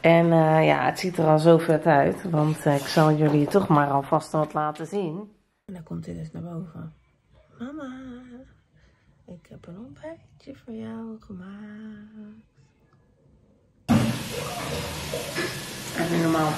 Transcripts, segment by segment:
En ja, het ziet er al zo vet uit, want ik zal jullie toch maar alvast wat laten zien. En dan komt hij dus naar boven. Mama, ik heb een ontbijtje voor jou gemaakt. Even normaal.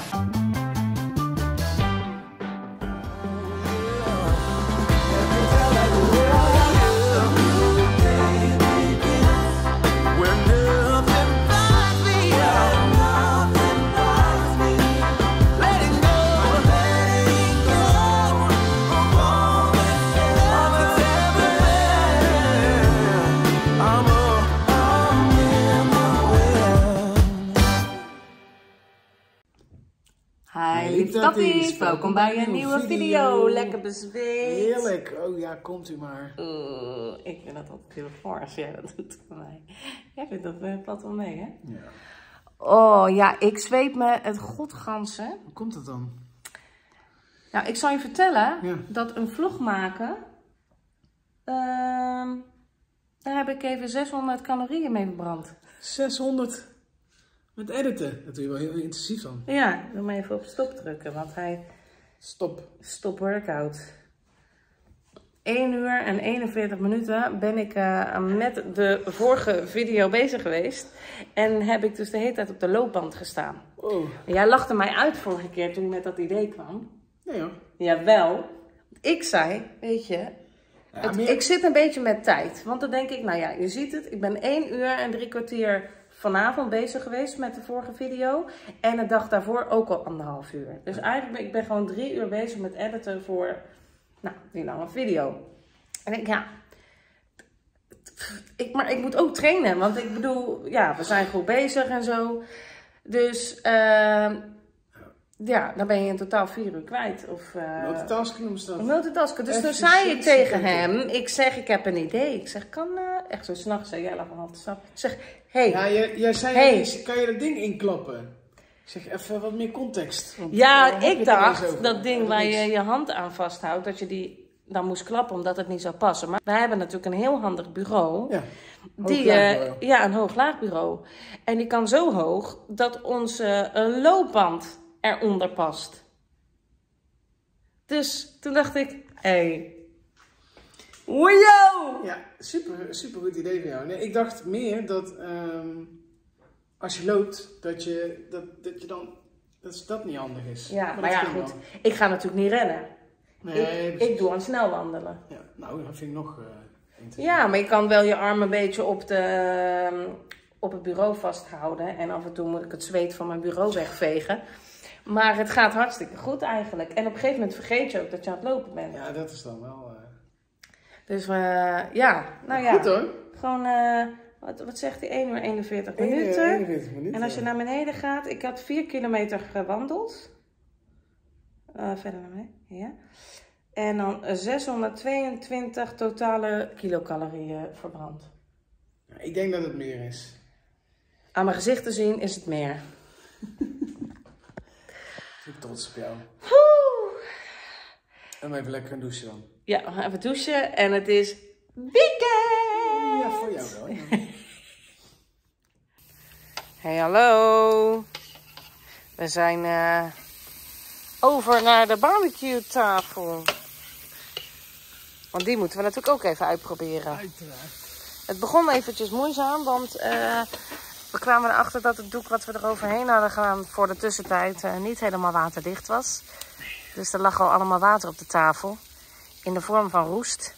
Hi lieve tatties, welkom bij een nieuwe video. Lekker bezweet. Heerlijk. Oh ja, komt u maar. Ik vind dat altijd heel voor als jij dat doet voor mij. Jij vindt dat plat wel mee, hè? Ja. Oh ja, ik zweep me het godganse. Hoe komt het dan? Nou, ik zal je vertellen Ja. dat een vlog maken, daar heb ik even 600 calorieën mee verbrand. 600 met editen. Dat doe je wel heel intensief dan. Ja, doe maar even op stop drukken, want hij... Stop workout. 1 uur en 41 minuten ben ik met de vorige video bezig geweest. En heb ik dus de hele tijd op de loopband gestaan. Oh. Jij lachte mij uit vorige keer toen je met dat idee kwam. Nee hoor. Jawel. Ik zei, weet je, Ja, ik zit een beetje met tijd. Want dan denk ik, nou ja, je ziet het. Ik ben 1 uur en 3 kwartier vanavond bezig geweest met de vorige video. En de dag daarvoor ook al 1,5 uur. Dus eigenlijk ik ben gewoon 3 uur bezig met editen voor, nou, die lange video. En ik, ja, maar ik moet ook trainen. Want ik bedoel, ja, we zijn goed bezig en zo. Dus, ja, dan ben je in totaal 4 uur kwijt. Of, multitasking noemen ze dat. Multitasken. Dus toen zei ik tegen hem, ik zeg, ik heb een idee. Ik zeg, kan, echt zo 's nachts, jij lag al te slapen. Ik zeg, hey. Ja, jij zei eens, kan je dat ding inklappen? Ik zeg, even wat meer context. Want, Ja, ik dacht, dat ding waar je je hand aan vasthoudt, dat je die dan moest klappen omdat het niet zou passen. Maar wij hebben natuurlijk een heel handig bureau. Ja, Ja, een hoog-laag bureau. En die kan zo hoog dat onze loopband eronder past. Dus toen dacht ik, hé. Wojo! Ja, super goed idee van jou. Nee, ik dacht meer dat als je loopt, dat dat niet handig is. Ja, maar ja, goed. Ik ga natuurlijk niet rennen. Nee, ik doe aan snel wandelen. Ja, nou, dat vind ik nog interessant. Ja, maar je kan wel je arm een beetje op het bureau vasthouden. En af en toe moet ik het zweet van mijn bureau wegvegen. Maar het gaat hartstikke goed eigenlijk. En op een gegeven moment vergeet je ook dat je aan het lopen bent. Ja, dat is dan wel... Dus ja, nou ja. Goed hoor. Gewoon, wat zegt hij? 1 uur 41 minuten. 41 minuten. En als je naar beneden gaat, ik had 4 kilometer gewandeld. Verder naar beneden, ja. En dan 622 totale kilocalorieën verbrand. Ja, ik denk dat het meer is. Aan mijn gezicht te zien is het meer. Ik ben trots op jou. En even lekker een douche dan. Ja, we gaan even douchen en het is weekend! Ja, voor jou wel. Ja. Hey, hallo. We zijn over naar de barbecue tafel. Want die moeten we natuurlijk ook even uitproberen. Uiteraard. Het begon eventjes moeizaam, want we kwamen erachter dat het doek wat we eroverheen hadden gedaan voor de tussentijd niet helemaal waterdicht was. Dus er lag al allemaal water op de tafel. In de vorm van roest.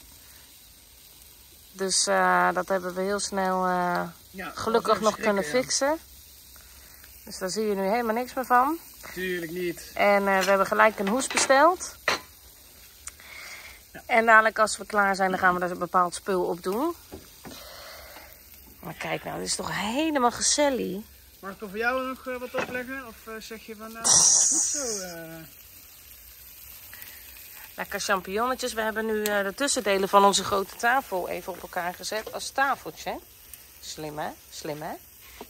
Dus dat hebben we heel snel gelukkig nog kunnen fixen. Dus daar zie je nu helemaal niks meer van. Tuurlijk niet. En we hebben gelijk een hoes besteld. Ja. En dadelijk als we klaar zijn, dan gaan we er een bepaald spul op doen. Maar kijk nou, dit is toch helemaal gezellig. Mag ik er voor jou nog wat opleggen? Of zeg je van, nou, goed zo... Lekker champignonnetjes. We hebben nu de tussendelen van onze grote tafel even op elkaar gezet als tafeltje. Slim hè? Slim hè?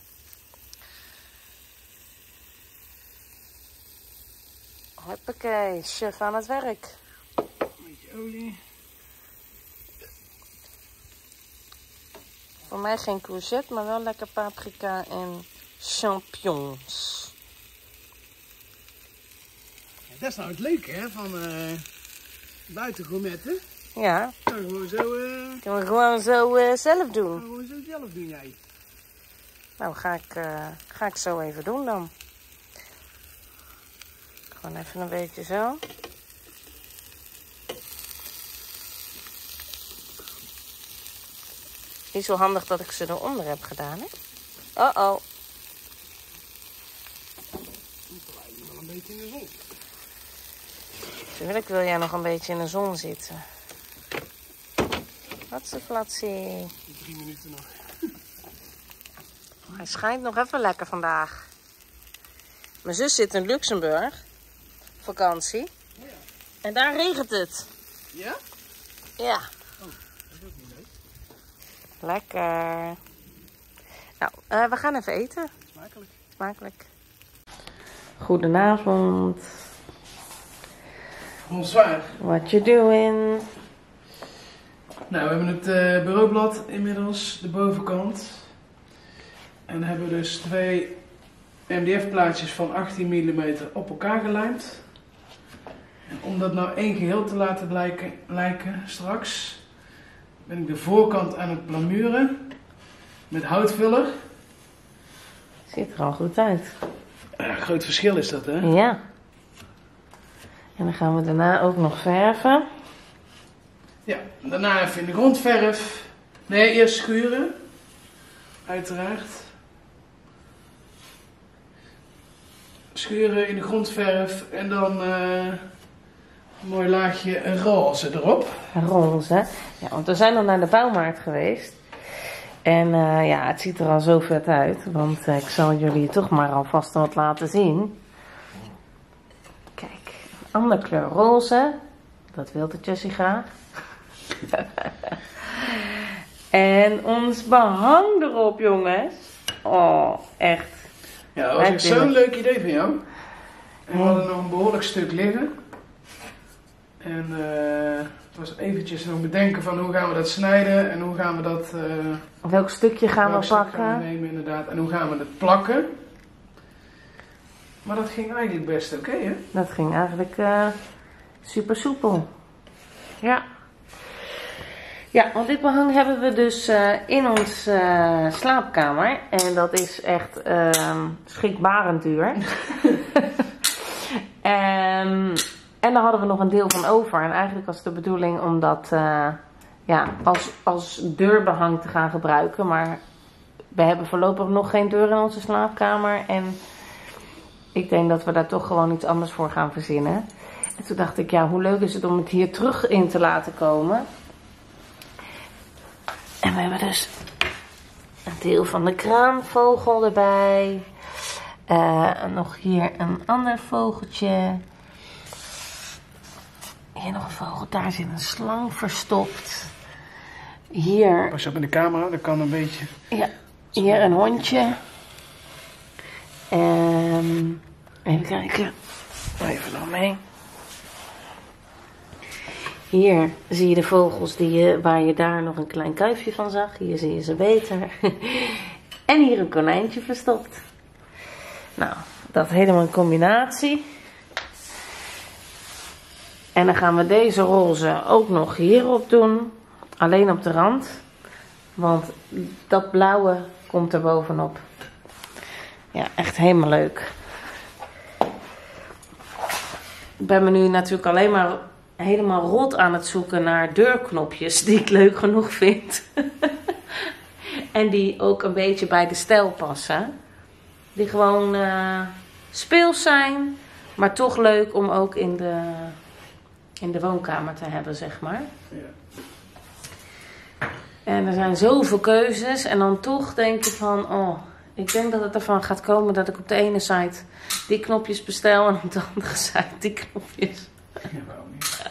Hoppakee, chef aan het werk. Beetje olie. Voor mij geen courgette, maar wel lekker paprika en champignons. Dat is nou het leuke, hè, van buiten gourmetten. Ja. Kan je gewoon zo... Kunnen we gewoon zo zelf doen. Kan gewoon zo zelf doen, jij. Nou, ga ik zo even doen dan. Gewoon even een beetje zo. Niet zo handig dat ik ze eronder heb gedaan, hè? Oh-oh. Wel een beetje in de zon. Tuurlijk wil jij nog een beetje in de zon zitten. Wat is een flatsie. 3 minuten nog. Hij schijnt nog even lekker vandaag. Mijn zus zit in Luxemburg. Vakantie. Ja. En daar regent het. Ja? Ja. Oh, dat is ook niet leuk. Lekker. Nou, we gaan even eten. Smakelijk. Smakelijk. Goedenavond. Bonsoir. What you doing? Nou, we hebben het bureaublad inmiddels, de bovenkant. En hebben dus 2 MDF-plaatjes van 18 mm op elkaar gelijmd. En om dat nou één geheel te laten lijken straks, ben ik de voorkant aan het plamuren met houtvuller. Ziet er al goed uit. Ja, groot verschil is dat, hè? Ja. En dan gaan we daarna ook nog verven. Ja, daarna even in de grondverf. Nee, eerst schuren. Uiteraard. Schuren in de grondverf en dan een mooi laagje roze erop. Roze. Ja, want we zijn al naar de bouwmarkt geweest. En ja, het ziet er al zo vet uit. Want ik zal jullie toch maar alvast wat laten zien. Kijk, een andere kleur roze. Dat wilde Jessie graag. En ons behang erop, jongens. Oh, echt. Ja, dat was echt zo'n leuk idee van jou. En we hadden nog een behoorlijk stuk liggen. En het was eventjes nog bedenken van hoe gaan we dat snijden en hoe gaan we dat... welk stukje gaan we pakken? Gaan we nemen, inderdaad. En hoe gaan we het plakken. Maar dat ging eigenlijk best oké, hè? Dat ging eigenlijk super soepel. Ja. Ja, want dit behang hebben we dus in ons slaapkamer. En dat is echt schrikbarend duur. En daar hadden we nog een deel van over. En eigenlijk was de bedoeling om dat ja, als deurbehang te gaan gebruiken. Maar we hebben voorlopig nog geen deur in onze slaapkamer. En ik denk dat we daar toch gewoon iets anders voor gaan verzinnen. En toen dacht ik, ja, hoe leuk is het om het hier terug in te laten komen. En we hebben dus een deel van de kraanvogel erbij. Nog hier een ander vogeltje. Hier nog een vogel. Daar zit een slang verstopt. Hier. Pas op in de camera, dat kan een beetje. Ja, hier een hondje. Even kijken. Even nog mee. Hier zie je de vogels waar je daar nog een klein kuifje van zag. Hier zie je ze beter. En hier een konijntje verstopt. Nou, dat helemaal een combinatie. En dan gaan we deze roze ook nog hierop doen. Alleen op de rand. Want dat blauwe komt er bovenop. Ja, echt helemaal leuk. Ik ben me nu natuurlijk alleen maar helemaal rot aan het zoeken naar deurknopjes die ik leuk genoeg vind. En die ook een beetje bij de stijl passen. Die gewoon speels zijn, maar toch leuk om ook in de woonkamer te hebben, zeg maar. Ja. En er zijn zoveel keuzes en dan toch denk ik van, oh, ik denk dat het ervan gaat komen dat ik op de ene site die knopjes bestel en op de andere site die knopjes. Ja, waarom niet?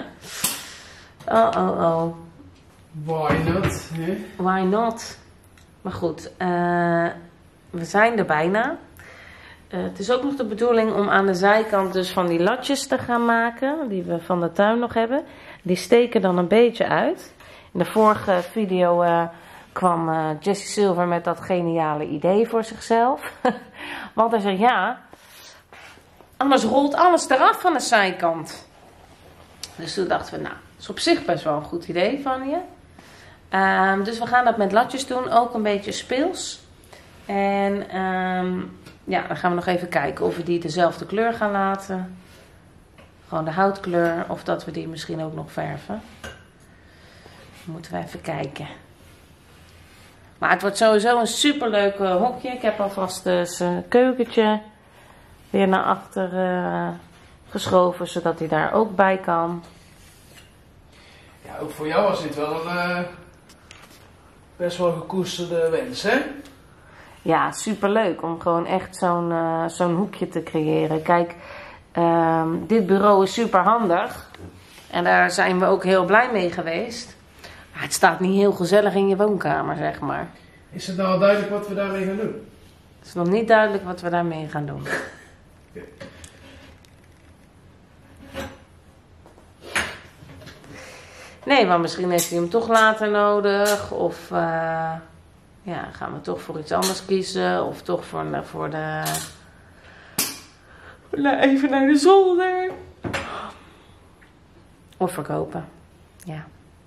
Oh. Why not? Hè? Why not? Maar goed, we zijn er bijna. Het is ook nog de bedoeling om aan de zijkant dus van die latjes te gaan maken. Die we van de tuin nog hebben. Die steken dan een beetje uit. In de vorige video kwam Jessie Silver met dat geniale idee voor zichzelf. Want hij zei ja, Anders rolt alles eraf van de zijkant. Dus toen dachten we, nou, dat is op zich best wel een goed idee van je. Dus we gaan dat met latjes doen, ook een beetje speels. En ja, dan gaan we nog even kijken of we die dezelfde kleur gaan laten. Gewoon de houtkleur, of dat we die misschien ook nog verven. Dan moeten we even kijken. Maar het wordt sowieso een superleuk hokje. Ik heb alvast dus een keukentje weer naar achter geschoven, zodat hij daar ook bij kan. Ja, ook voor jou was dit wel een best wel gekoesterde wens, hè? Ja, superleuk om gewoon echt zo'n hoekje te creëren. Kijk, dit bureau is super handig. En daar zijn we ook heel blij mee geweest. Maar het staat niet heel gezellig in je woonkamer, zeg maar. Is het nou al duidelijk wat we daarmee gaan doen? Het is nog niet duidelijk wat we daarmee gaan doen. Okay. Nee, maar misschien heeft hij hem toch later nodig. Of ja, gaan we toch voor iets anders kiezen. Of toch voor de... even naar de zolder. Of verkopen. Ja.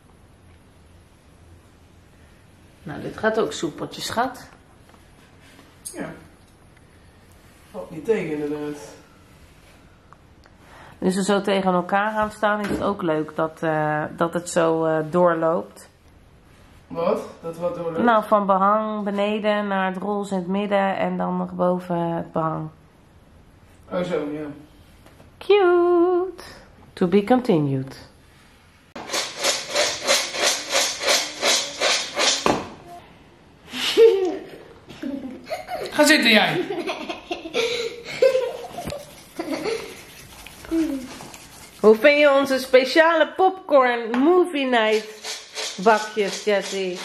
Nou, dit gaat ook soepeltjes, schat. Ja. Valt niet tegen, inderdaad. Dus ze zo tegen elkaar gaan staan, is het ook leuk dat het zo doorloopt. Wat? Dat wat doorloopt? Nou, van behang beneden naar het roze in het midden en dan nog boven het behang. Oh zo, ja. Cute! To be continued. Ga zitten jij! Hoe vind je onze speciale popcorn movie night bakjes, Jessie?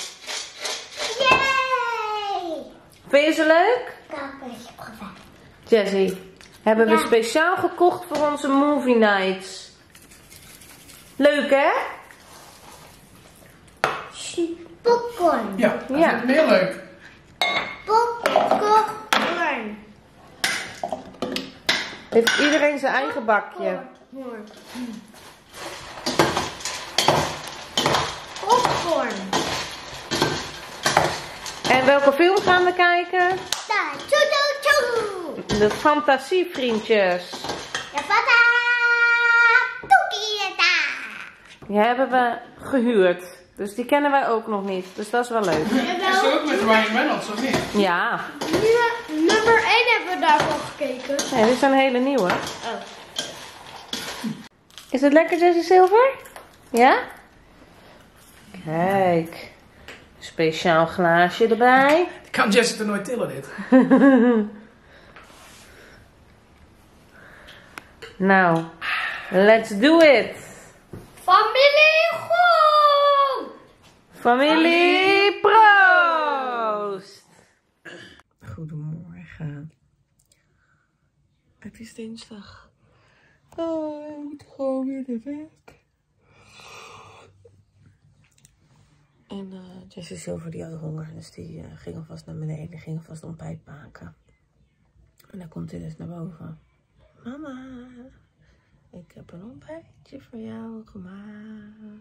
Yay! Vind je ze leuk? Kakkersproeven. Jessie, hebben we Ja. speciaal gekocht voor onze movie nights. Leuk, hè? Popcorn. Ja, dat Ja. vind ik meer leuk. Popcorn. Heeft iedereen zijn eigen bakje? Popcorn. En welke film gaan we kijken? Da, tjoe. De Fantasievriendjes. Ja, pata. Toekieta. Die hebben we gehuurd. Dus die kennen wij ook nog niet. Dus dat is wel leuk. Is ze ook met Ryan Reynolds, of niet? Ja. Nummer 1 hebben we daarvan gekeken. Nee, dit is een hele nieuwe. Oh. Is het lekker, Jessie Silver? Ja? Kijk. Speciaal glaasje erbij. Kan Jessica nooit tillen, dit? Nou, let's do it. Familie Groen. Familie Proost. Goedemorgen. Het is dinsdag. Oh, ik moet gewoon weer naar werk. En Jessie Silver die had honger, dus die ging alvast naar beneden. Die ging alvast ontbijt maken. En dan komt hij dus naar boven. Mama, ik heb een ontbijtje voor jou gemaakt.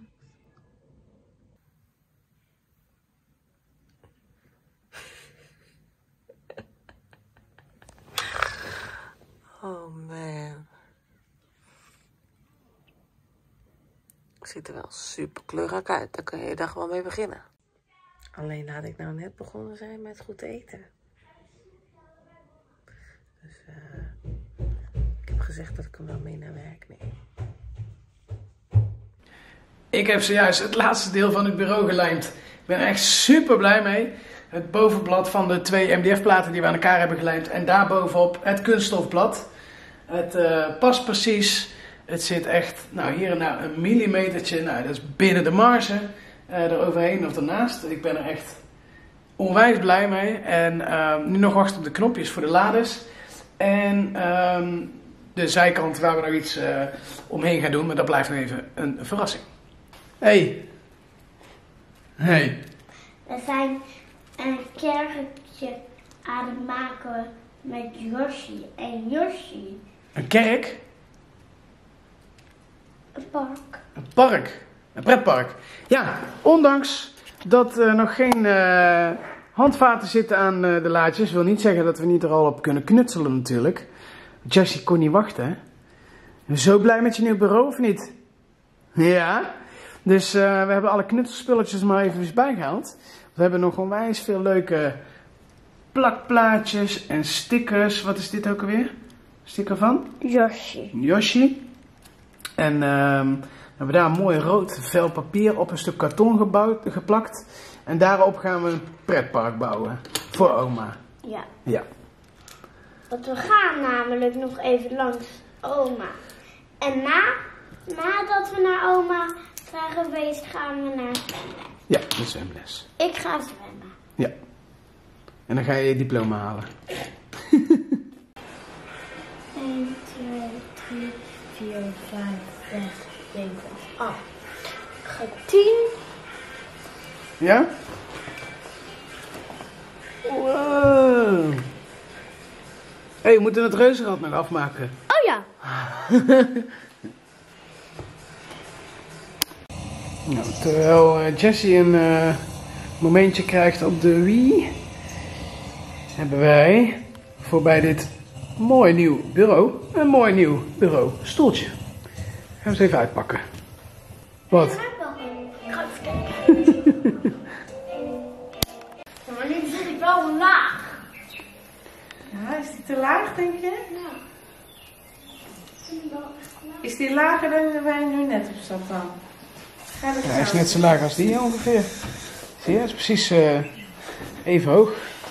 Oh man. Het ziet er wel super kleurig uit. Daar kun je je dag wel mee beginnen. Alleen laat ik nou net begonnen zijn met goed eten. Dus ik heb gezegd dat ik hem wel mee naar werk neem. Ik heb zojuist het laatste deel van het bureau gelijmd. Ik ben er echt super blij mee. Het bovenblad van de 2 MDF-platen die we aan elkaar hebben gelijmd. En daarbovenop het kunststofblad. Het past precies. Het zit echt, nou hier en daar een millimetertje. Nou, dat is binnen de marge. Eroverheen of ernaast. Ik ben er echt onwijs blij mee. En nu nog wachten op de knopjes voor de lades. En de zijkant waar we nog iets omheen gaan doen. Maar dat blijft nog even een verrassing. Hey. Hey. We zijn een kerkje aan het maken met Yoshi. En Yoshi Een kerk? Een park. Een park. Een pretpark. Ja, ondanks dat er nog geen handvaten zitten aan de laadjes. Wil niet zeggen dat we niet er al op kunnen knutselen natuurlijk. Jessie kon niet wachten, hè? Ben je zo blij met je nieuw bureau of niet? Ja. Dus we hebben alle knutselspulletjes maar even bijgehaald. We hebben nog onwijs veel leuke plakplaatjes en stickers. Wat is dit ook alweer? Sticker van? Yoshi. En we hebben daar een mooi rood vel papier op een stuk karton geplakt. En daarop gaan we een pretpark bouwen. Voor oma. Ja. Ja. Want we gaan namelijk nog even langs oma. En nadat we naar oma zijn geweest, gaan we naar zwemles. Ja, de zwemles. Ik ga zwemmen. Ja. En dan ga je je diploma halen. 1, 2, 3, 4, 5, 6, 7, 8. 10. Ja? Wow. Hé, we moeten het reuzenrad nog afmaken. Oh ja. Nou, terwijl Jessie een momentje krijgt op de Wii, hebben wij voorbij dit mooi nieuw bureau een mooi nieuw bureaustoeltje. Gaan we eens even uitpakken. Wat? Ik ga even kijken. Maar nu zit ik wel laag. Ja, is die te laag, denk je? Ja. Is die lager dan waar je nu net op zat dan? Ja, hij is net zo laag als die ongeveer. Zie je, hij is precies even hoog.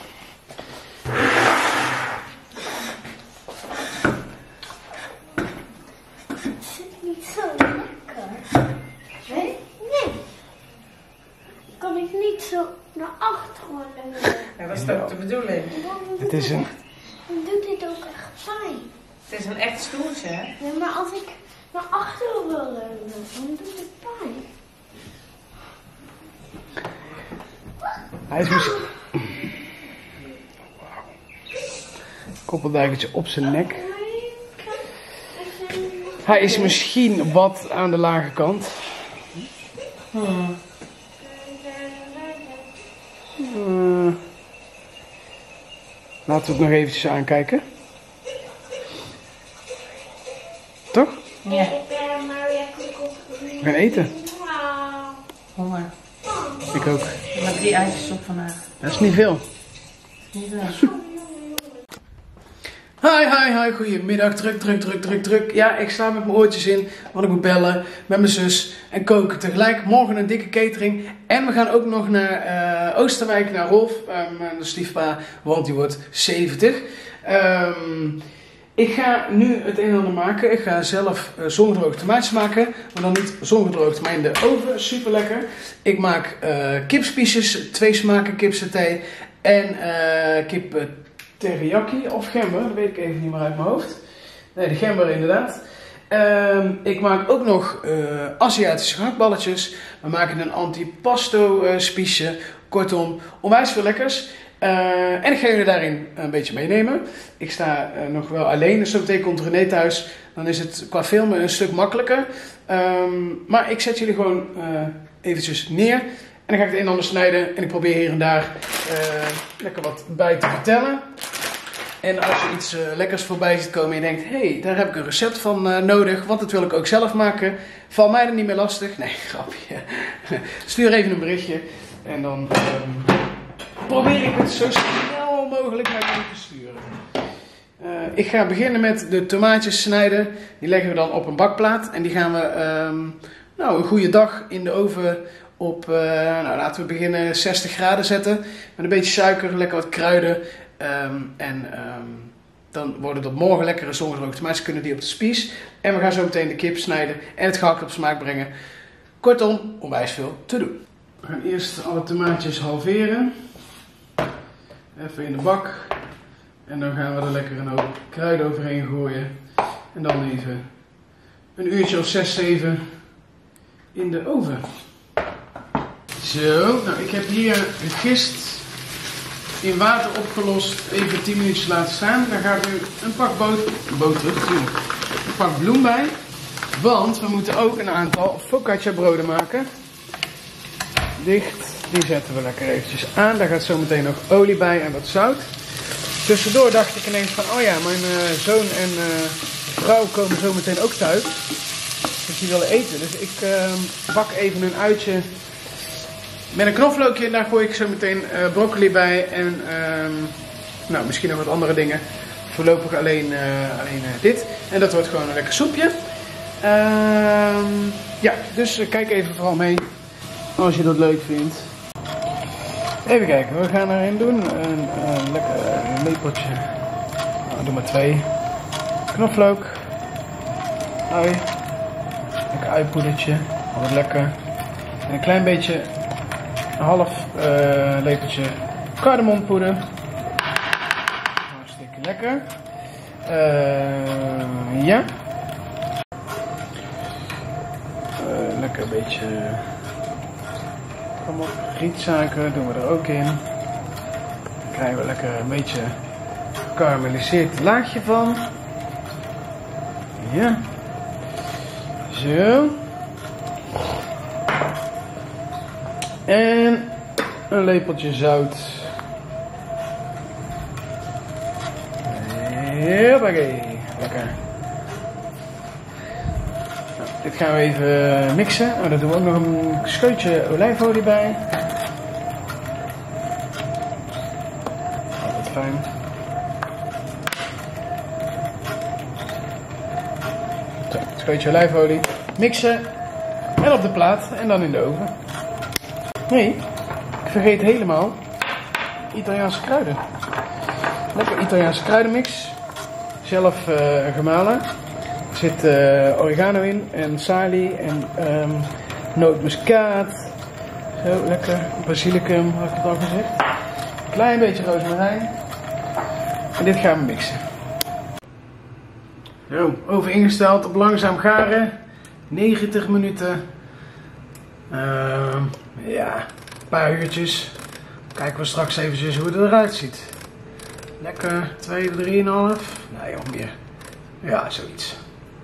Het zit niet zo lekker. Nee? Nee. Kan ik niet zo naar achteren leunen? Ja, dat is ook de bedoeling. Het is een... Dan doet dit ook echt pijn. Het is een echt stoeltje, hè? Nee, maar als ik naar achteren wil leunen, dan doet het pijn. Hij is misschien... Koppeldijkertje op zijn nek. Hij is misschien wat aan de lage kant. Laten we het nog eventjes aankijken. Toch? Ja. Ik ben maar lekker op. We gaan eten. Honger. Ik ook. Maar 3 ijsjes op vandaag. Dat is niet veel. Niet wel. Hi, goedemiddag, druk. Ja, ik sta met mijn oortjes in, want ik moet bellen met mijn zus en koken tegelijk. Morgen een dikke catering en we gaan ook nog naar Oosterwijk, naar Rolf, mijn stiefpa, want die wordt 70. Ik ga nu het een en ander maken. Ik ga zelf zongedroogde tomaatjes maken, maar dan niet zongedroogd, maar in de oven, super lekker. Ik maak kipspiesjes, 2 smaken kipsaté en kip teriyaki of gember, dat weet ik even niet meer uit mijn hoofd. Nee, de gember inderdaad. Ik maak ook nog Aziatische gehaktballetjes. We maken een antipasto spiesje. Kortom, onwijs veel lekkers. En ik ga jullie daarin een beetje meenemen. Ik sta nog wel alleen, dus zo meteen komt René thuis. Dan is het qua filmen een stuk makkelijker. Maar ik zet jullie gewoon eventjes neer. En dan ga ik het een en ander snijden. En ik probeer hier en daar lekker wat bij te vertellen. En als je iets lekkers voorbij ziet komen en je denkt... Hé, daar heb ik een recept van nodig. Want dat wil ik ook zelf maken. Val mij er niet meer lastig. Nee, grapje. Stuur even een berichtje. En dan probeer ik het zo snel mogelijk naar jullie te sturen. Ik ga beginnen met de tomaatjes snijden. Die leggen we dan op een bakplaat. En die gaan we een goede dag in de oven... op, laten we beginnen 60 graden zetten. Met een beetje suiker, lekker wat kruiden. Dan worden dat morgen lekkere zongedroogde tomaatjes. Kunnen die op de spies. En we gaan zo meteen de kip snijden en het gehakt op smaak brengen. Kortom, onwijs veel te doen. We gaan eerst alle tomaatjes halveren. Even in de bak. En dan gaan we er lekker een hoop kruiden overheen gooien. En dan even een uurtje of 6, 7 in de oven. Zo, nou ik heb hier een gist in water opgelost even 10 minuutjes laten staan. Daar gaat nu een pak boter, natuurlijk. Een pak bloem bij. Want we moeten ook een aantal focaccia broden maken. Dicht. Die zetten we lekker eventjes aan. Daar gaat zo meteen nog olie bij en wat zout. Tussendoor dacht ik ineens van, oh ja, mijn zoon en vrouw komen zo meteen ook thuis. Dus die willen eten. Dus ik bak even een uitje met een knoflookje. Daar gooi ik zo meteen broccoli bij en nou, misschien nog wat andere dingen. Voorlopig alleen dit. En dat wordt gewoon een lekker soepje. Ja, dus kijk even vooral mee als je dat leuk vindt. Even kijken, we gaan erin doen een lekker lepeltje. Nou, doe maar 2. Knoflook. Ui. Lekker uipoedertje. Altijd lekker. En een klein beetje, een half lepeltje kardemonpoeder. Hartstikke lekker. Ja. Lekker een beetje. Kom op, rietsuiker doen we er ook in. Dan krijgen we lekker een beetje gekarameliseerd laagje van. Ja. Zo. En een lepeltje zout. Hoppakee. Lekker. Dit gaan we even mixen. Oh, daar doen we ook nog een scheutje olijfolie bij. Altijd fijn. Zo, een scheutje olijfolie. Mixen. En op de plaat. En dan in de oven. Nee, ik vergeet helemaal Italiaanse kruiden. Lekker Italiaanse kruidenmix. Zelf gemalen. Er zit oregano in en salie en nootmuskaat. Zo, lekker. Basilicum, had ik het al gezegd. Een klein beetje rozemarijn. En dit gaan we mixen. Zo, oven ingesteld op langzaam garen. 90 minuten. Ja, een paar uurtjes. Kijken we straks eventjes hoe het eruit ziet. Lekker 2, 3,5. Nee, nog meer. Ja, zoiets.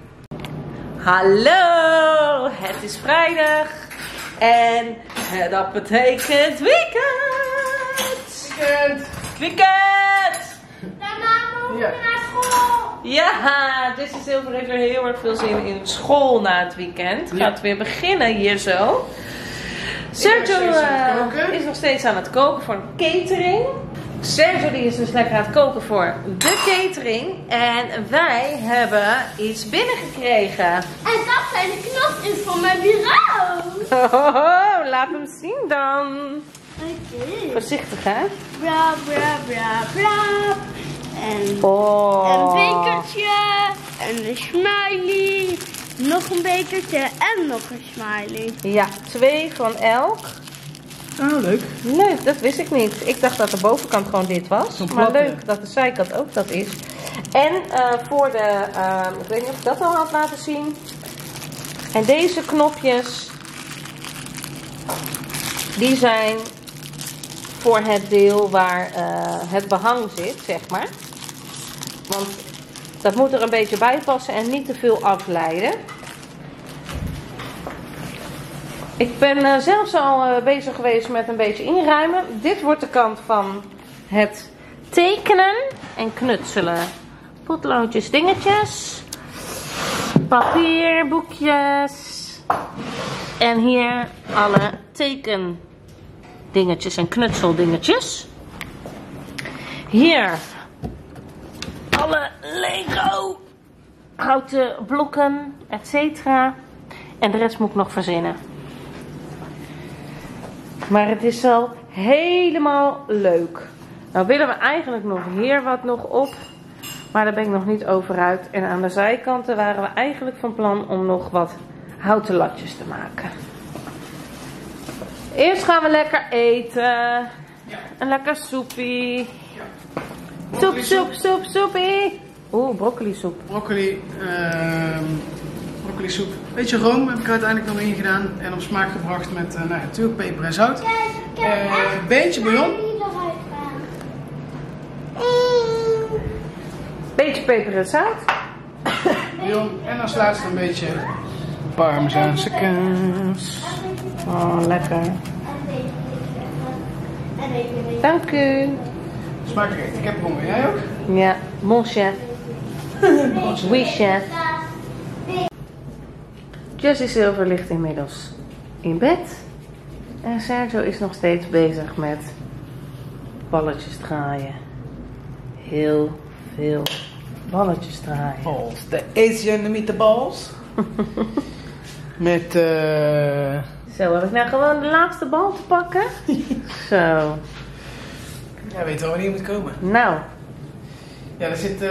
Hallo, het is vrijdag en dat betekent weekend. Weekend! Daarna moeten we naar school. Ja, dus Silver heeft weer heel erg veel zin in school na het weekend. Gaat weer beginnen hier zo. Sergio is nog steeds aan het koken voor een catering. Sergio die is dus lekker aan het koken voor de catering. En wij hebben iets binnengekregen. En dat zijn de knopjes van mijn bureau. Oh, laat hem zien dan. Oké. Voorzichtig hè. Bra, bra, bra, bra. En een bekertje. En een smiley. Nog een bekertje en nog een smiley. Ja, 2 van elk. Oh, leuk. Leuk, dat wist ik niet. Ik dacht dat de bovenkant gewoon dit was. Maar leuk dat de zijkant ook dat is. En voor de, ik weet niet of ik dat al had laten zien. En deze knopjes, die zijn voor het deel waar het behang zit, zeg maar. Want dat moet er een beetje bij passen en niet te veel afleiden. Ik ben zelfs al bezig geweest met een beetje inruimen. Dit wordt de kant van het tekenen en knutselen. Potloodjes, dingetjes. Papier, boekjes. En hier alle tekendingetjes en knutseldingetjes. Hier alle Lego houten blokken, etc. En de rest moet ik nog verzinnen. Maar het is wel helemaal leuk. Nou willen we eigenlijk nog hier wat nog op. Maar daar ben ik nog niet over uit. En aan de zijkanten waren we eigenlijk van plan om nog wat houten latjes te maken. Eerst gaan we lekker eten. Ja. Een lekker soepie. Ja. Soepie. Oeh, broccoli soep. Broccoli soep. Beetje room heb ik er uiteindelijk nog in gedaan. En op smaak gebracht met natuurlijk peper en zout. Een beetje bouillon. Beetje peper en zout. En als laatste een beetje Parmezaanse kaas. Oh, lekker. Dank u. Smakelijk. Ik heb honger. Jij ook? Ja, mon chef. Oui, chef. Jessie Silver ligt inmiddels in bed. En Sergio is nog steeds bezig met balletjes draaien. Heel veel balletjes draaien. Balls. De Asian meatballs. Met Zo, heb ik nou gewoon de laatste bal te pakken? Zo. Ja, weet je wel wanneer je moet komen. Nou. Ja, er zit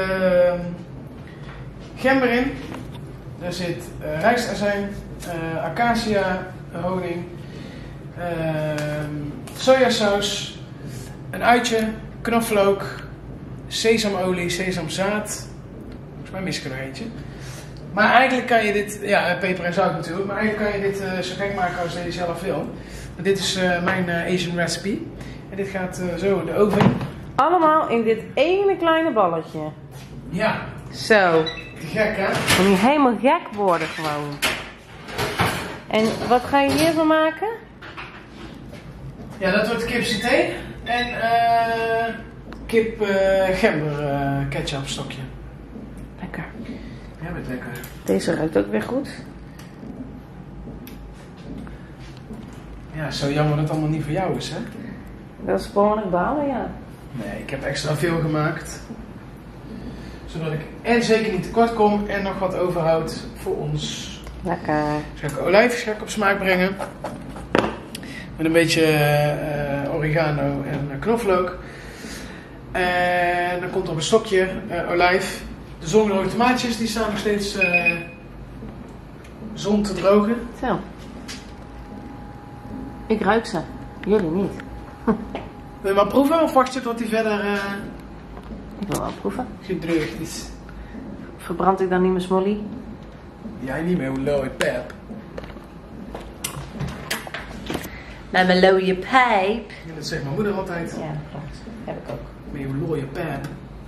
gember in. Er zit rijstazijn, acacia, honing, sojasaus, een uitje, knoflook, sesamolie, sesamzaad. Volgens mij mis ik er nog eentje. Maar eigenlijk kan je dit, ja, peper en zout natuurlijk, maar eigenlijk kan je dit zo gek maken als je zelf wil. Maar dit is mijn Asian recipe. En dit gaat zo de oven in. Allemaal in dit ene kleine balletje. Ja. Zo. Te gek, hè? Dan moet je helemaal gek worden gewoon. En wat ga je hiervan maken? Ja, dat wordt kip saté en kip gember ketchup stokje. Lekker. Ja, met lekker. Deze ruikt ook weer goed. Ja, zo jammer dat het allemaal niet voor jou is, hè? Dat is behoorlijk balen, ja. Nee, ik heb extra veel gemaakt. Zodat ik en zeker niet tekort kom en nog wat overhoud voor ons. Lekker. Dus ga ik olijfjes op smaak brengen. Met een beetje oregano en knoflook. En dan komt er op een stokje olijf. De zongedroogde tomaatjes die staan nog steeds zon te drogen. Zo. Ik ruik ze. Jullie niet. Wil je maar proeven of wacht je tot die verder Ik wil wel proeven. gedreugd is? Verbrand ik dan niet mijn smolly? Jij niet meer, hoe low pep. Met mijn looie pijp. Ja, dat zegt mijn moeder altijd. Ja, dat klopt. Heb ik ook. Met je looie pep.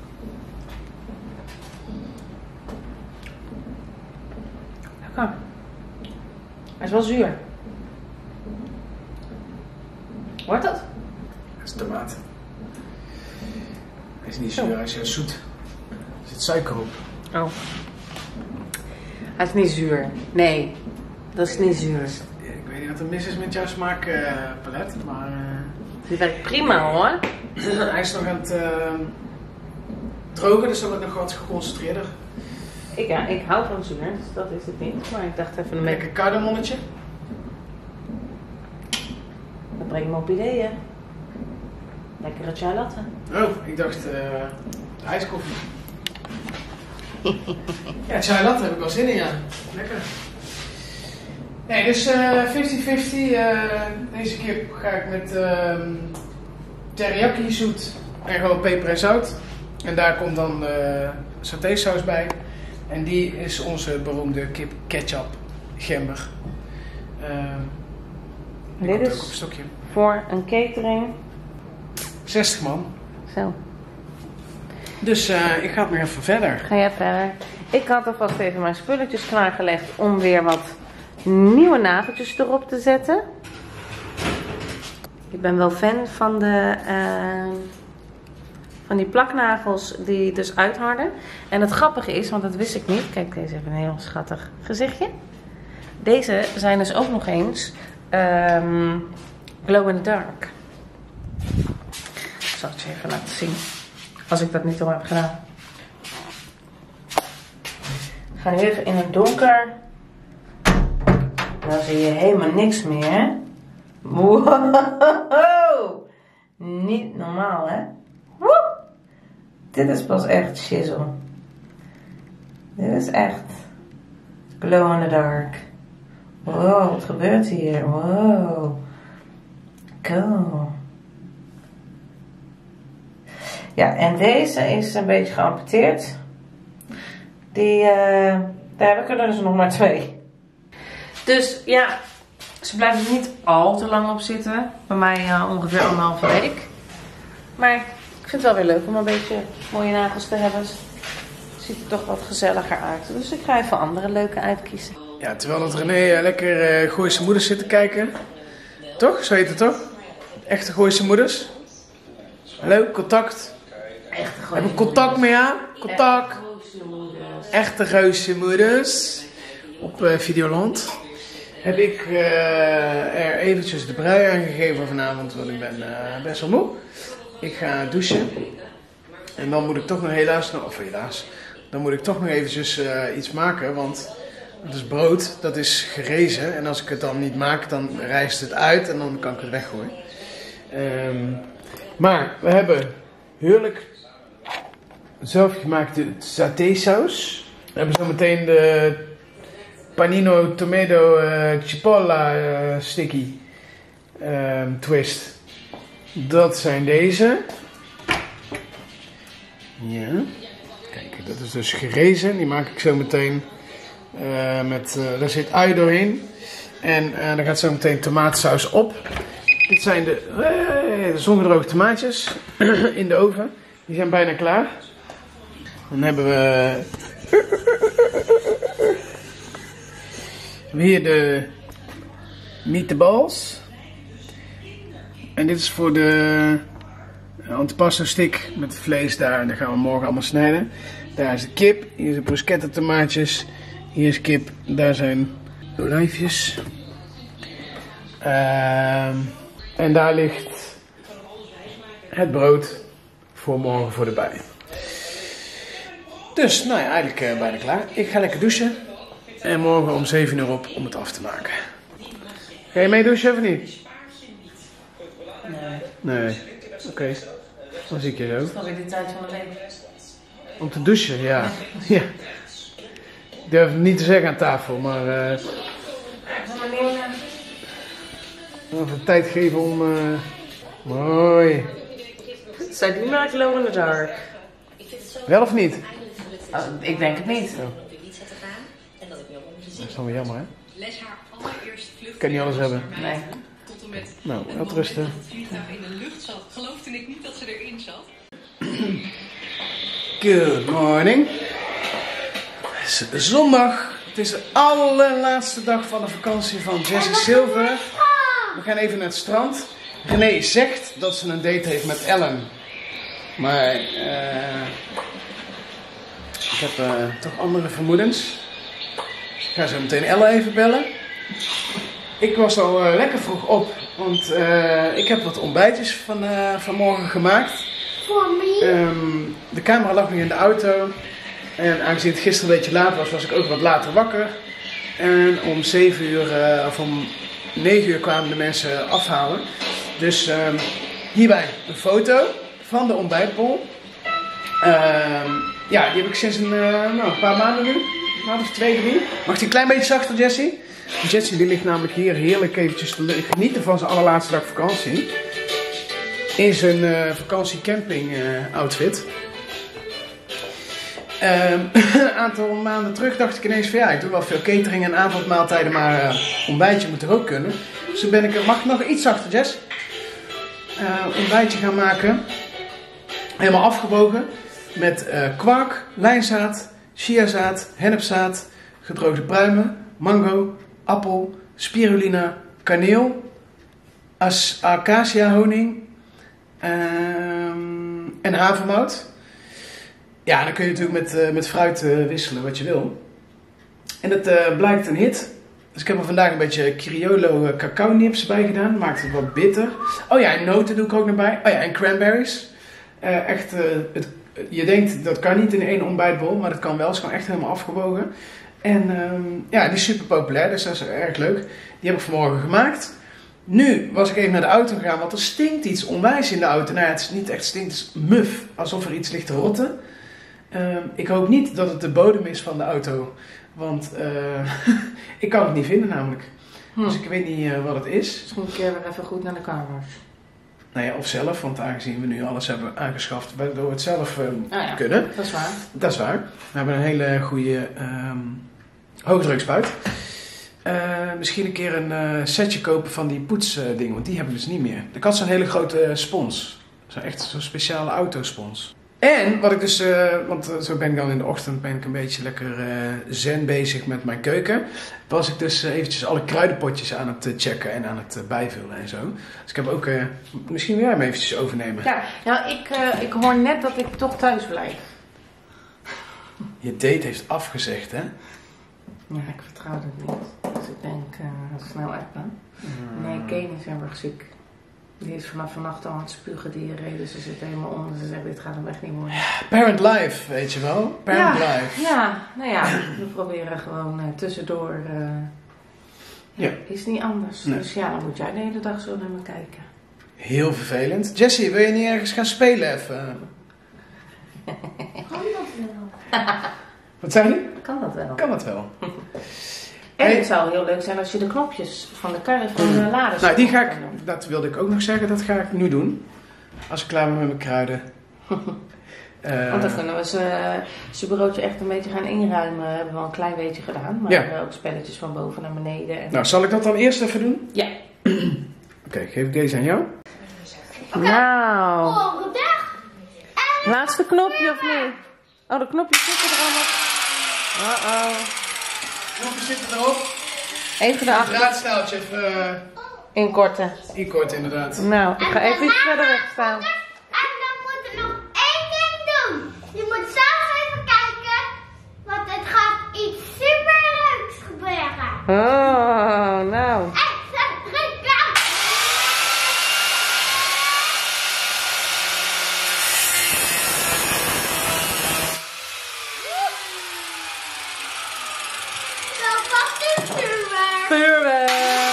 Lekker. Hij is wel zuur. Hoort dat? Dat is tomaat. Hij is niet zuur, hij is juist zoet. Er zit suiker op. Oh. Hij is niet zuur. Nee, dat is niet zuur. Ik weet niet wat er mis is met jouw smaakpalet, maar... Die werkt prima hoor. hij is nog aan het drogen, dus dan wordt het nog wat geconcentreerder. Ik hou van zuur, dus dat is het niet. Maar ik dacht even een Lekker cardamonnetje. Dat brengt me op ideeën. Lekkere chai latte. Oh, ik dacht ijskoffie. Ja, chai latte heb ik wel zin in, ja. Lekker. Nee, dus 50-50. Deze keer ga ik met teriyaki zoet en gewoon peper en zout. En daar komt dan satésaus bij. En die is onze beroemde kip ketchup gember. Dit ook op een is stokje. voor een catering. 60 man. Zo. Dus ik ga het nog even verder. Ga jij verder? Ik had alvast even mijn spulletjes klaargelegd om weer wat nieuwe nageltjes erop te zetten. Ik ben wel fan van van die plaknagels die dus uitharden. En het grappige is, want dat wist ik niet. Kijk, deze heeft een heel schattig gezichtje. Deze zijn dus ook nog eens glow in the dark. Ik zal het je even laten zien. Als ik dat niet al heb gedaan. Ik ga nu even in het donker. Dan zie je helemaal niks meer. Wow! Niet normaal, hè? Woe! Dit is pas echt shizzle. Dit is echt glow in the dark. Wow, wat gebeurt hier? Wow. Cool. Ja, en deze is een beetje geamputeerd. Daar heb ik er dus nog maar 2. Dus ja, ze blijven niet al te lang op zitten. Bij mij ongeveer 1,5 week. Maar ik vind het wel weer leuk om een beetje mooie nagels te hebben. Ziet er toch wat gezelliger uit. Dus ik ga even andere leuke uitkiezen. Ja, terwijl dat René lekker Gooise moeders zit te kijken. Toch? Zo heet het toch? Echte Gooise moeders. Hallo, contact. Heb ik contact mee aan? Contact. Echte Gooise moeders. Op Videoland. Heb ik er eventjes de brui aan gegeven vanavond, want ik ben best wel moe. Ik ga douchen. En dan moet ik toch nog dan moet ik toch nog eventjes iets maken, want het is brood, dat is gerezen. En als ik het dan niet maak, dan rijst het uit en dan kan ik het weggooien. Maar we hebben heerlijk zelfgemaakte satésaus. We hebben zo meteen de panino tomato cipolla sticky twist. Dat zijn deze. Ja. Kijk, dat is dus gerezen. Die maak ik zo meteen daar zit ui doorheen. En daar gaat zo meteen tomatensaus op. Dit zijn de zongedroogde tomaatjes in de oven. Die zijn bijna klaar. Dan hebben we hier de meatballs. En dit is voor de antipasto stick met het vlees daar. Dat gaan we morgen allemaal snijden. Daar is de kip. Hier zijn bruschetta tomaatjes. Hier is kip. Daar zijn olijfjes. En daar ligt het brood voor morgen voor de bij. Dus, nou ja, eigenlijk bijna klaar. Ik ga lekker douchen. En morgen om 7 uur op om het af te maken. Ga je mee douchen of niet? Nee. Oké. Dan zie ik je zo. Dat is alweer de tijd van de week. Om te douchen, ja. Ja. Ik durf het niet te zeggen aan tafel, maar even tijd geven om mooi. Zij doen maar glow in the dark. Wel of niet? Oh, ik denk het niet. Oh. Dat is dan weer jammer, hè? Ik kan niet alles hebben. Nee. Nou, wat rusten. In de lucht zat, geloofde ik niet dat ze erin zat. Good morning. Het is zondag. Het is de allerlaatste dag van de vakantie van Jessie Silver. We gaan even naar het strand. René zegt dat ze een date heeft met Ellen. Maar ik heb toch andere vermoedens. Ik ga zo meteen Ellen even bellen. Ik was al lekker vroeg op, want ik heb wat ontbijtjes vanmorgen gemaakt. Voor me? De camera lag nog in de auto. En aangezien het gisteren een beetje laat was, was ik ook wat later wakker. En om 7 uur, of om 9 uur kwamen de mensen afhalen. Dus hierbij een foto van de ontbijtbol. Ja, die heb ik sinds een paar maanden nu. Een maand of 2, 3. Mag die een klein beetje zachter, Jessie? Jessie die ligt namelijk hier heerlijk eventjes te genieten van zijn allerlaatste dag vakantie. In zijn vakantiecamping outfit. Een aantal maanden terug dacht ik ineens van ja, ik doe wel veel catering en avondmaaltijden, maar ontbijtje moet er ook kunnen. Dus toen ben ik, mag ik nog iets zachter, Jess? Ontbijtje gaan maken. Helemaal afgebogen. Met kwark, lijnzaad, chiazaad, hennepzaad, gedroogde pruimen, mango, appel, spirulina, kaneel, acacia honing en havermout. Ja, dan kun je natuurlijk met fruit wisselen wat je wil. En het blijkt een hit. Dus ik heb er vandaag een beetje Criollo cacao nips bij gedaan. Maakt het wat bitter. Oh ja, en noten doe ik ook nog bij. Oh ja, en cranberries. Echt, je denkt dat kan niet in één ontbijtbol, maar dat kan wel. Het is gewoon echt helemaal afgebogen. En ja, die is super populair, dus dat is erg leuk. Die heb ik vanmorgen gemaakt. Nu was ik even naar de auto gegaan, want er stinkt iets onwijs in de auto. Nou ja, het is niet echt stinkt, het is muf. Alsof er iets ligt te rotten. Ik hoop niet dat het de bodem is van de auto. Want ik kan het niet vinden namelijk. Dus ik weet niet wat het is. Dus moet ik weer even goed naar de kamers. Nou ja, of zelf, want aangezien we nu alles hebben aangeschaft, waardoor we het zelf ja, kunnen. Dat is waar. Dat is waar. We hebben een hele goede hoogdrukspuit. Misschien een keer een setje kopen van die poetsdingen, want die hebben we dus niet meer. Ik had zo'n hele grote spons. Echt zo'n speciale autospons. En wat ik dus, want zo ben ik dan in de ochtend een beetje lekker zen bezig met mijn keuken. Was ik dus eventjes alle kruidenpotjes aan het checken en aan het bijvullen en zo. Dus ik heb ook, misschien wil jij hem eventjes overnemen. Ja, nou ik hoor net dat ik toch thuis blijf. Je date heeft afgezegd, hè? Ja, ik vertrouw het niet. Dus ik denk, snel appen. Nee, Kane is heel erg ziek. Die is vanaf vannacht al aan het spugen, diarree, dus ze zit helemaal onder. Ze zegt, dit gaat hem echt niet worden. Parent life, weet je wel? Parent life. Ja, nou ja, we proberen gewoon tussendoor. Ja. Is niet anders. Nee. Dus ja, dan moet jij de hele dag zo naar me kijken. Heel vervelend. Jessie, wil je niet ergens gaan spelen even? Kan dat wel? Wat zei je? Kan dat wel. Kan dat wel. En het zou heel leuk zijn als je de knopjes van de kar van de laders... Nou, dat wilde ik ook nog zeggen, dat ga ik nu doen. Als ik klaar ben met mijn kruiden. Want dan kunnen we zijn bureautje echt een beetje gaan inruimen. Hebben we al een klein beetje gedaan. Maar Ja. we hebben ook spelletjes van boven naar beneden. En... Nou, zal ik dat dan eerst even doen? Ja. Oké, geef ik deze aan jou. Nou. Oh, dag. Laatste knopje of niet? Oh, de knopjes zitten er allemaal. Knopjes zitten erop. Even de achter. Draadstaaltje even Inkorten. inkort inderdaad. Nou, ik ga even iets verder weg staan. En dan moet er nog één ding doen. Je moet zelf even kijken, want het gaat iets superleuks gebeuren. Oh, nou. 1, 2, 3, klaar. Zo vast is vuurwerk. Vuurwerk.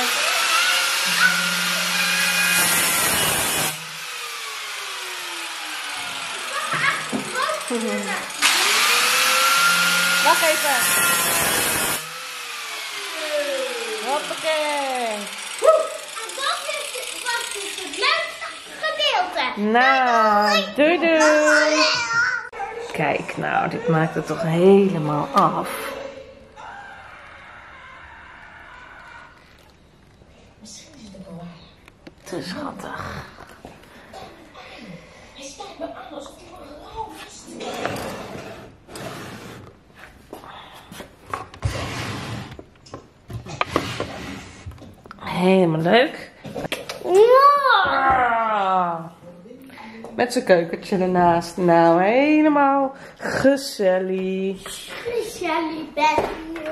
Wacht even. Hoppakee. En dat was dus het leukste gedeelte. Nou, doei doei. Kijk, nou, dit maakt het toch helemaal af. Te schattig. Hij staat me aan alsof hij me gelooft. Helemaal leuk. Met zijn keukentje ernaast. Nou, helemaal gezellig. Shelly bed.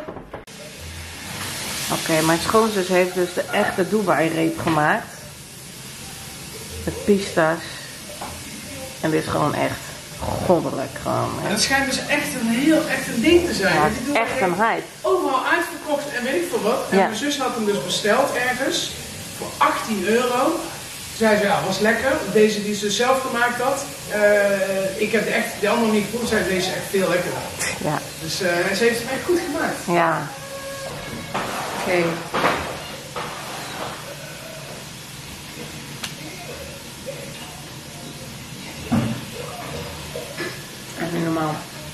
Oké, mijn schoonzus heeft dus de echte Dubai-reep gemaakt. Met pista's. En dit is gewoon echt goddelijk. Gewoon, En dat schijnt dus echt een ding te zijn. ja, Want het die is doen echt een hype. overal uitverkocht en weet ik veel wat. En Ja. mijn zus had hem dus besteld ergens voor €18. Zei ze, ja, was lekker. Deze die ze zelf gemaakt had. Ik heb de andere niet geproefd. Zei deze is echt veel lekkerder. Ja, Dus ze heeft het echt goed gemaakt. ja. Oké. Echt niet normaal.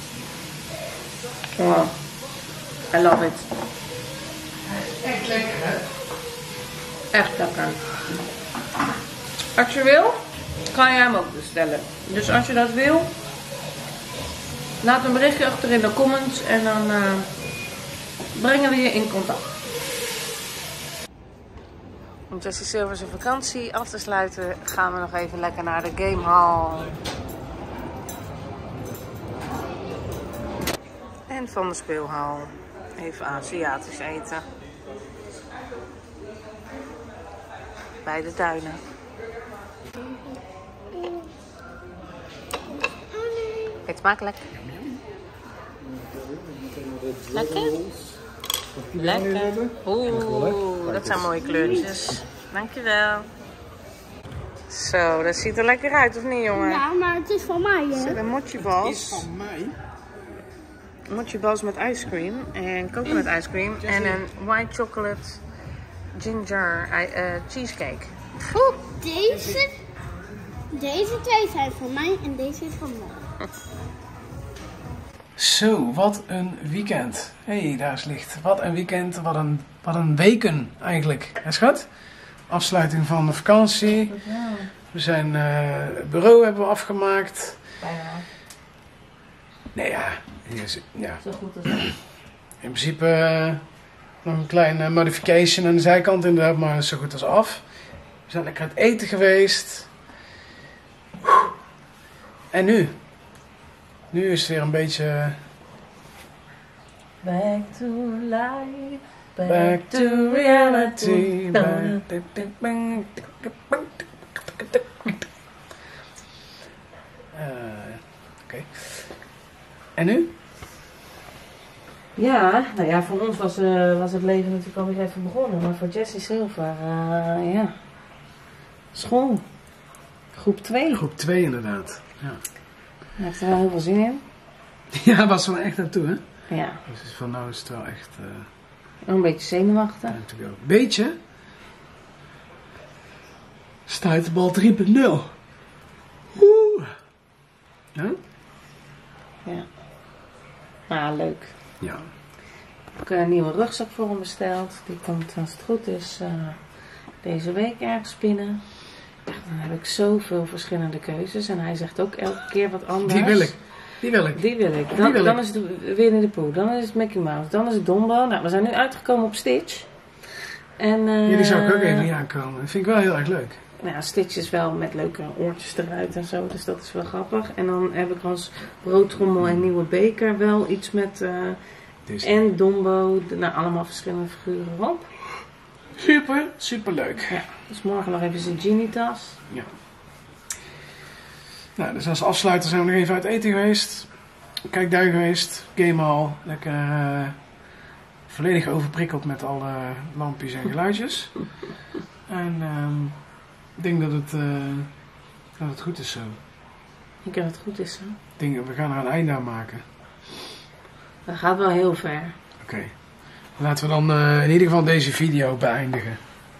Wow. I love it. Echt lekker, hè? Echt lekker. Als je wil, kan je hem ook bestellen. Dus als je dat wil, laat een berichtje achter in de comments en dan brengen we je in contact. Om Jessie Silver's vakantie af te sluiten, gaan we nog even lekker naar de gamehall. En van de speelhal even Aziatisch eten. Bij de duinen. Eet smakelijk. Lekker? Lekker. Oeh, dat zijn mooie kleurtjes. Dankjewel. Zo, dat ziet er lekker uit, of niet, jongen? Ja, maar het is van mij, hè? Zit een mochi balls. Is van mij. Mochi balls met ice cream en coconut ice cream en een white chocolate ginger cheesecake. Oeh. Deze twee zijn van mij en deze is van mij. Zo, wat een weekend. Hé, daar is licht. Wat een weekend, wat een weken eigenlijk. Hè, schat? Afsluiting van de vakantie. We zijn het bureau hebben we afgemaakt. Bijna. Nee, ja. Ja. Zo goed als dat. In principe nog een kleine modification aan de zijkant inderdaad, maar zo goed als af. We zijn lekker aan het eten geweest. En nu? Nu is het weer een beetje... Back to life. Back to reality. Oké. En nu? Ja, nou ja, voor ons was het leven natuurlijk alweer even begonnen. Maar voor Jessie Silver, ja. School. Groep 2. Groep 2 inderdaad. Ja. Daar heeft er wel heel veel zin in. Ja, was er wel echt naartoe, hè? Ja. Dus van nou is het wel echt... Een beetje zenuwachtig. time to go. Beetje? Stuiterbal 3.0. Oeh. Ja? Ja. Maar leuk. Ja. Ik heb een nieuwe rugzak voor hem besteld. Die komt, als het goed is, deze week ergens binnen. Echt, dan heb ik zoveel verschillende keuzes. En hij zegt ook elke keer wat anders. Die wil ik. Die wil ik. Die wil ik. Dan is het Winnie de Pooh. Dan is het Mickey Mouse. Dan is het Dumbo. Nou, we zijn nu uitgekomen op Stitch. En, Ja, die zou ik ook even niet aankomen. Dat vind ik wel heel erg leuk. Nou ja, Stitch is wel met leuke oortjes eruit en zo. Dus dat is wel grappig. En dan heb ik als broodtrommel en nieuwe beker wel iets met... en Dumbo. Nou, allemaal verschillende figuren op. Super, super leuk. Ja, dus morgen nog even zijn Genie-tas. Ja. Nou, dus als afsluiter zijn we nog even uit eten geweest. Kijk daar geweest. Gamehall. Lekker volledig overprikkeld met alle lampjes en geluidjes. En ik denk dat het goed is zo. Ik denk dat het goed is, hè? Ik denk, we gaan er een einde aan maken. Dat gaat wel heel ver. Oké. Laten we dan in ieder geval deze video beëindigen.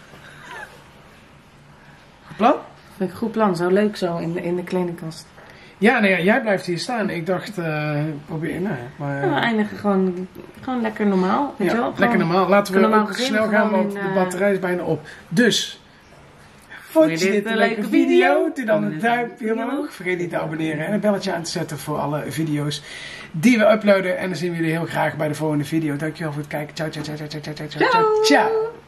Goed plan? Vind ik een goed plan. Zo leuk zo in de kledingkast. Ja, nee, jij blijft hier staan. Ik dacht, probeer. Nee, maar, We eindigen gewoon lekker normaal. Weet je wel? lekker normaal. Laten we normaal ook gezin, snel gaan, gewoon want in, de batterij is bijna op. Dus, vond je dit een leuke video? Doe dan een duimpje omhoog. Vergeet niet te abonneren en een belletje aan te zetten voor alle video's die we uploaden. En dan zien we jullie heel graag bij de volgende video. Dankjewel voor het kijken. Ciao, ciao, ciao, ciao, ciao, ciao, ciao, ciao. Ciao.